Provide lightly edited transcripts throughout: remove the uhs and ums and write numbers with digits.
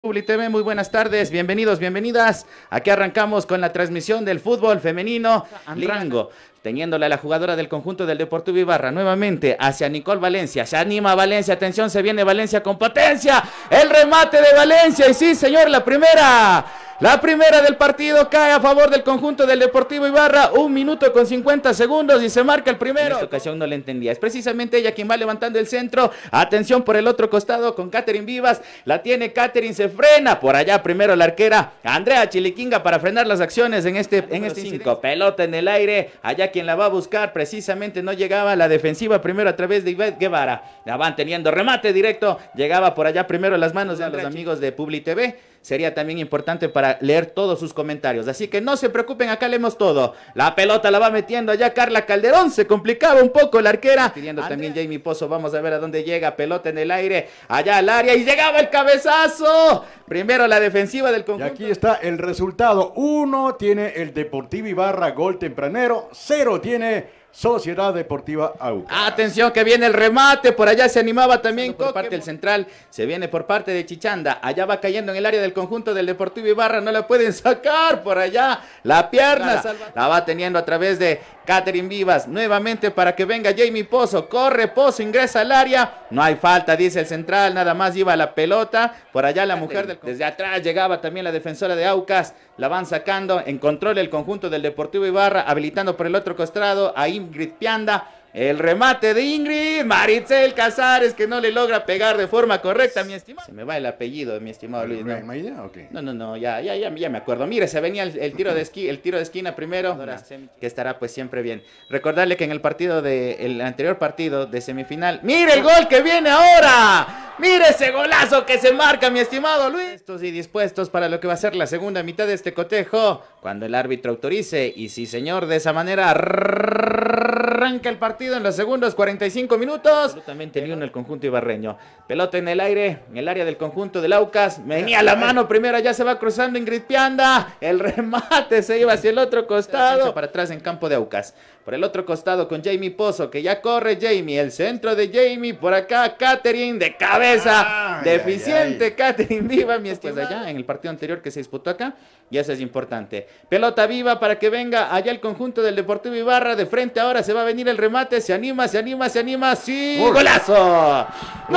Publi TV, muy buenas tardes, bienvenidos, bienvenidas. Aquí arrancamos con la transmisión del fútbol femenino Rango, teniéndole a la jugadora del conjunto del Deportivo Ibarra nuevamente hacia Nicole Valencia. Se anima Valencia, atención, se viene Valencia con potencia. El remate de Valencia y sí, señor, la primera del partido cae a favor del conjunto del Deportivo Ibarra. 1 minuto con 50 segundos y se marca el primero. En esta ocasión no le entendía. Es precisamente ella quien va levantando el centro. Atención por el otro costado con Katherine Vivas. La tiene Katherine, se frena. Por allá primero la arquera Andrea Chiliquinga para frenar las acciones en este 5. Pelota en el aire. Allá quien la va a buscar. Precisamente no llegaba la defensiva primero a través de Ivette Guevara. La van teniendo remate directo. Llegaba por allá primero las manos de los amigos de Publi TV. Sería también importante para leer todos sus comentarios. Así que no se preocupen, acá leemos todo. La pelota la va metiendo allá Carla Calderón. Se complicaba un poco la arquera. Pidiendo también Jamie Pozo. Vamos a ver a dónde llega. Pelota en el aire. Allá al área. Y llegaba el cabezazo. Primero la defensiva del conjunto. Y aquí está el resultado. 1 tiene el Deportivo Ibarra, gol tempranero. 0 tiene Sociedad Deportiva Aucas. Atención que viene el remate, por allá se animaba también por parte del central, se viene por parte de Chichanda, allá va cayendo en el área del conjunto del Deportivo Ibarra, no la pueden sacar por allá, la pierna, la va teniendo a través de Katherine Vivas, nuevamente para que venga Jamie Pozo, corre Pozo, ingresa al área, no hay falta, dice el central, nada más iba la pelota, por allá la mujer desde atrás llegaba también la defensora de Aucas, la van sacando, en control el conjunto del Deportivo Ibarra, habilitando por el otro costado a Ingrid Pianda. El remate de Ingrid, Maritzel Casares, que no le logra pegar de forma correcta, mi estimado. Se me va el apellido, mi estimado Luis. No, ya me acuerdo. Mire, se venía el tiro de esquina primero, que estará pues siempre bien. Recordarle que en el anterior partido de semifinal, mire el gol que viene ahora. Mire ese golazo que se marca, mi estimado Luis. Estos y dispuestos para lo que va a ser la segunda mitad de este cotejo, cuando el árbitro autorice. Y sí, señor, de esa manera arranca el partido en los segundos 45 minutos. Absolutamente ni uno el conjunto ibarreño. Pelota en el aire, en el área del conjunto del Aucas. Venía la mano primero, ya se va cruzando Ingrid Pianda. El remate se iba hacia el otro costado. Para atrás en campo de Aucas. Por el otro costado con Jamie Pozo, que ya corre Jamie. El centro de Jamie. Por acá Katherine de cabeza. Deficiente Katherine Viva, mi estimado. Pues allá en el partido anterior que se disputó acá. Y eso es importante. Pelota viva para que venga allá el conjunto del Deportivo Ibarra. De frente ahora se va a venir el remate. Se anima. ¡Sí! ¡Golazo! ¡Gol!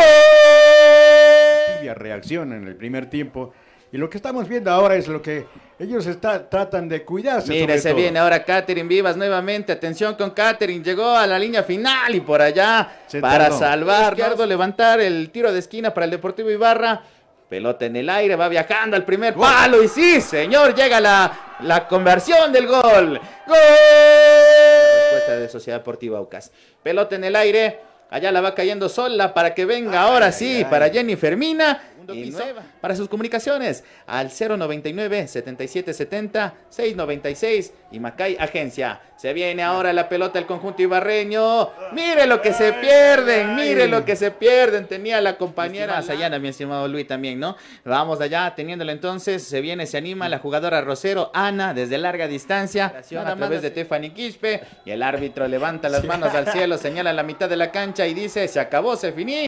Reacción en el primer tiempo. Y lo que estamos viendo ahora es lo que ellos tratan de cuidarse. Mire, se viene ahora Katherine Vivas nuevamente. Atención con Katherine. Llegó a la línea final y por allá para salvar. Izquierdo levantar el tiro de esquina para el Deportivo Ibarra. Pelota en el aire, va viajando al primer palo y sí, señor, llega la conversión del gol. ¡Gol! Respuesta de Sociedad Deportiva Aucas. Pelota en el aire, allá la va cayendo sola para que venga ahora sí, para Jennifer Mina. Y para sus comunicaciones al 099 7770 696 y Macay Agencia. Se viene ahora la pelota del conjunto ibarreño. Mire lo que se pierden, tenía la compañera Sayana, mi estimado Luis también, ¿no? Vamos allá, teniéndola entonces, se anima la jugadora Rosero, Ana, desde larga distancia, a través de Tiffany Quispe, y el árbitro levanta las manos al cielo, señala la mitad de la cancha y dice, se acabó, se finí.